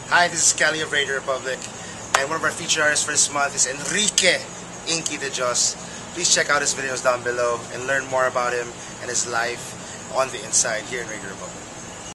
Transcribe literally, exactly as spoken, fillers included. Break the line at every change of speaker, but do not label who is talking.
Hi, this is Kelley of Radio Republic, and one of our feature artists for this month is Enrique Inky de Dios. Please check out his videos down below and learn more about him and his life on the inside here in Radio Republic.